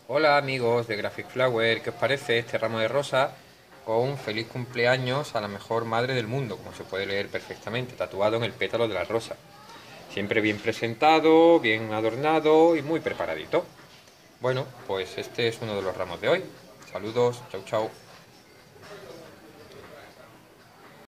Hola amigos de Graphic Flower, ¿qué os parece este ramo de rosa con feliz cumpleaños a la mejor madre del mundo, como se puede leer perfectamente, tatuado en el pétalo de la rosa? Siempre bien presentado, bien adornado y muy preparadito. Bueno, pues este es uno de los ramos de hoy. Saludos, chau chau.